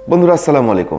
বন্ধুরা আসসালামু আলাইকুম।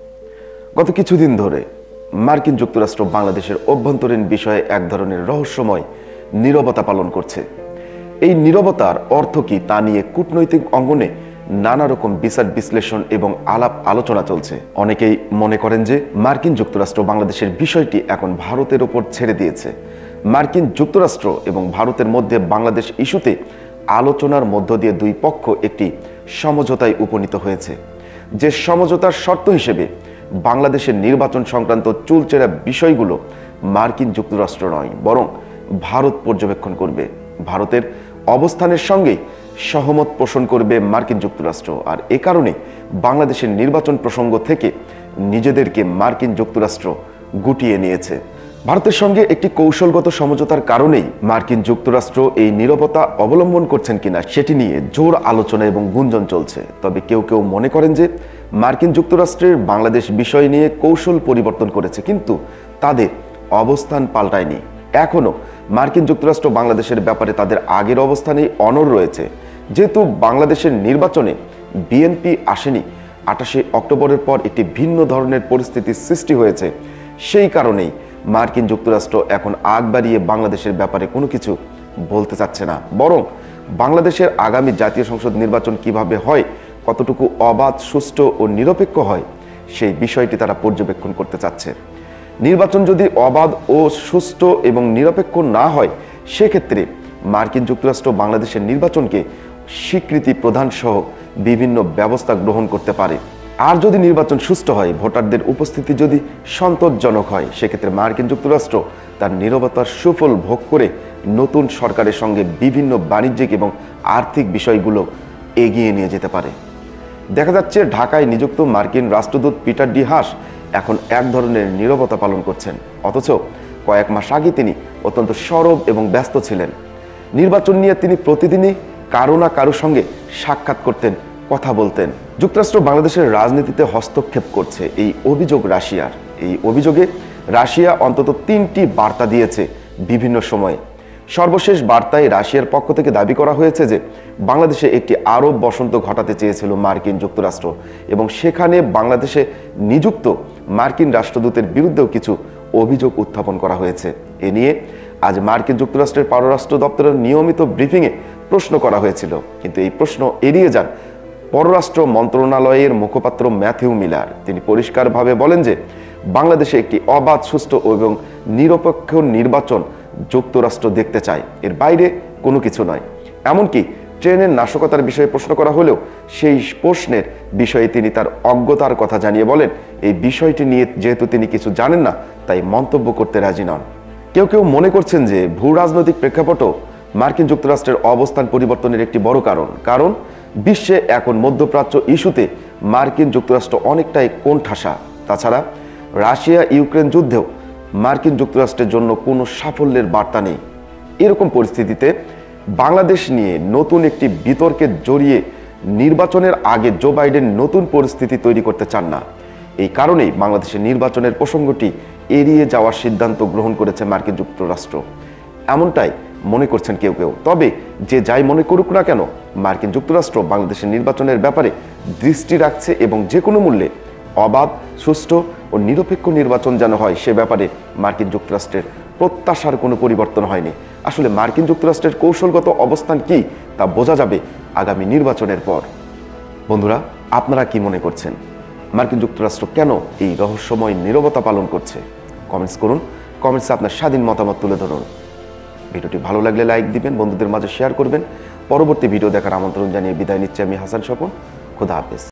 গত কিছুদিন ধরে মার্কিন যুক্তরাষ্ট্র বাংলাদেশের অভ্যন্তরীণ বিষয়ে এক ধরনের রহস্যময় নীরবতা পালন করছে। এই নীরবতার অর্থ কি তা নিয়ে কূটনৈতিক অঙ্গনে নানা রকম বিচার বিশ্লেষণ এবং আলাপ আলোচনা চলছে। অনেকেই মনে করেন যে মার্কিন যুক্তরাষ্ট্র বাংলাদেশের বিষয়টি এখন ভারতের ওপর ছেড়ে দিয়েছে। মার্কিন যুক্তরাষ্ট্র এবং ভারতের মধ্যে বাংলাদেশ ইস্যুতে আলোচনার মধ্য দিয়ে দুই পক্ষ একটি সমঝোতায় উপনীত হয়েছে, যে সমঝোতার শর্ত হিসেবে বাংলাদেশের নির্বাচন সংক্রান্ত চুলচেরা বিষয়গুলো মার্কিন যুক্তরাষ্ট্র নয় বরং ভারত পর্যবেক্ষণ করবে। ভারতের অবস্থানের সঙ্গে সহমত পোষণ করবে মার্কিন যুক্তরাষ্ট্র। আর এ কারণে বাংলাদেশের নির্বাচন প্রসঙ্গ থেকে নিজেদেরকে মার্কিন যুক্তরাষ্ট্র গুটিয়ে নিয়েছে। ভারতের সঙ্গে একটি কৌশলগত সমঝোতার কারণেই মার্কিন যুক্তরাষ্ট্র এই নীরবতা অবলম্বন করছেন কিনা সেটি নিয়ে জোর আলোচনা এবং গুঞ্জন চলছে। তবে কেউ কেউ মনে করেন যে মার্কিন যুক্তরাষ্ট্রের বাংলাদেশ বিষয় নিয়ে কৌশল পরিবর্তন করেছে, কিন্তু তাদের অবস্থান পাল্টায়নি। এখনো মার্কিন যুক্তরাষ্ট্র বাংলাদেশের ব্যাপারে তাদের আগের অবস্থানেই অনড় রয়েছে। যেহেতু বাংলাদেশের নির্বাচনে বিএনপি আসেনি, 28 অক্টোবরের পর একটি ভিন্ন ধরনের পরিস্থিতির সৃষ্টি হয়েছে, সেই কারণেই মার্কিন যুক্তরাষ্ট্র এখন আগ বাড়িয়ে বাংলাদেশের ব্যাপারে কোনো কিছু বলতে চাচ্ছে না, বরং বাংলাদেশের আগামী জাতীয় সংসদ নির্বাচন কিভাবে হয়, কতটুকু অবাধ, সুষ্ঠু ও নিরপেক্ষ হয়, সেই বিষয়টি তারা পর্যবেক্ষণ করতে চাচ্ছে। নির্বাচন যদি অবাধ ও সুষ্ঠু এবং নিরপেক্ষ না হয়, সেক্ষেত্রে মার্কিন যুক্তরাষ্ট্র বাংলাদেশের নির্বাচনকে স্বীকৃতি প্রদান সহ বিভিন্ন ব্যবস্থা গ্রহণ করতে পারে। আর যদি নির্বাচন সুষ্ঠু হয়, ভোটারদের উপস্থিতি যদি সন্তোষজনক হয়, সেক্ষেত্রে মার্কিন যুক্তরাষ্ট্র তার নীরবতার সুফল ভোগ করে নতুন সরকারের সঙ্গে বিভিন্ন বাণিজ্যিক এবং আর্থিক বিষয়গুলো এগিয়ে নিয়ে যেতে পারে। দেখা যাচ্ছে ঢাকায় নিযুক্ত মার্কিন রাষ্ট্রদূত পিটার ডি হাস এখন এক ধরনের নীরবতা পালন করছেন, অথচ কয়েক মাস আগে তিনি অত্যন্ত সরব এবং ব্যস্ত ছিলেন। নির্বাচন নিয়ে তিনি প্রতিদিনই কারো না কারোর সঙ্গে সাক্ষাৎ করতেন, কথা বলতেন। যুক্তরাষ্ট্র বাংলাদেশের রাজনীতিতে হস্তক্ষেপ করছে এই অভিযোগ রাশিয়ার। এই অভিযোগে রাশিয়া অন্তত 3টি বার্তা দিয়েছে বিভিন্ন সময়ে। সর্বশেষ বার্তায় রাশিয়ার পক্ষ থেকে দাবি করা হয়েছে যে বাংলাদেশে একটি আরব বসন্ত ঘটাতে চেয়েছিল মার্কিন যুক্তরাষ্ট্র, এবং সেখানে বাংলাদেশে নিযুক্ত মার্কিন রাষ্ট্রদূতের বিরুদ্ধেও কিছু অভিযোগ উত্থাপন করা হয়েছে। এ নিয়ে আজ মার্কিন যুক্তরাষ্ট্রের পররাষ্ট্র দপ্তরের নিয়মিত ব্রিফিংয়ে প্রশ্ন করা হয়েছিল, কিন্তু এই প্রশ্ন এড়িয়ে যান পররাষ্ট্র মন্ত্রণালয়ের মুখপাত্র ম্যাথিউ মিলার। তিনি পরিষ্কারভাবে বলেন যে বাংলাদেশে একটি অবাধ, সুষ্ঠু এবং নিরপেক্ষ নির্বাচন যুক্তরাষ্ট্র দেখতে চায়, এর বাইরে কোনো কিছু নয়। এমনকি ট্রেনের নাশকতার বিষয়ে প্রশ্ন করা হলেও সেই প্রশ্নের বিষয়ে তিনি তার অজ্ঞতার কথা জানিয়ে বলেন, এই বিষয়টি নিয়ে যেহেতু তিনি কিছু জানেন না, তাই মন্তব্য করতে রাজি নন। কেউ কেউ মনে করছেন যে ভূ রাজনৈতিক প্রেক্ষাপটও মার্কিন যুক্তরাষ্ট্রের অবস্থান পরিবর্তনের একটি বড় কারণ বিশ্বে এখন মধ্যপ্রাচ্য ইস্যুতে মার্কিন যুক্তরাষ্ট্র অনেকটাই কোণঠাসা। তাছাড়া রাশিয়া ইউক্রেন যুদ্ধেও মার্কিন যুক্তরাষ্ট্রের জন্য কোনো সাফল্যের বার্তা নেই। এরকম পরিস্থিতিতে বাংলাদেশ নিয়ে নতুন একটি বিতর্কে জড়িয়ে নির্বাচনের আগে জো বাইডেন নতুন পরিস্থিতি তৈরি করতে চান না। এই কারণেই বাংলাদেশের নির্বাচনের প্রসঙ্গটি এড়িয়ে যাওয়ার সিদ্ধান্ত গ্রহণ করেছে মার্কিন যুক্তরাষ্ট্র, এমনটাই মনে করছেন কেউ কেউ। তবে যে যাই মনে করুক না কেন, মার্কিন যুক্তরাষ্ট্র বাংলাদেশের নির্বাচনের ব্যাপারে দৃষ্টি রাখছে এবং যে কোনো মূল্যে অবাধ, সুষ্ঠু ও নিরপেক্ষ নির্বাচন যেন হয়, সে ব্যাপারে মার্কিন যুক্তরাষ্ট্রের প্রত্যাশার কোনো পরিবর্তন হয়নি। আসলে মার্কিন যুক্তরাষ্ট্রের কৌশলগত অবস্থান কি তা বোঝা যাবে আগামী নির্বাচনের পর। বন্ধুরা, আপনারা কি মনে করছেন? মার্কিন যুক্তরাষ্ট্র কেন এই রহস্যময় নীরবতা পালন করছে? কমেন্টস করুন, কমেন্টসে আপনার স্বাধীন মতামত তুলে ধরুন। ভিডিওটি ভালো লাগলে লাইক দিবেন, বন্ধুদের মাঝে শেয়ার করবেন। পরবর্তী ভিডিও দেখার আমন্ত্রণ জানিয়ে বিদায় নিচ্ছি আমি হাসান স্বপন। খোদা হাফেজ।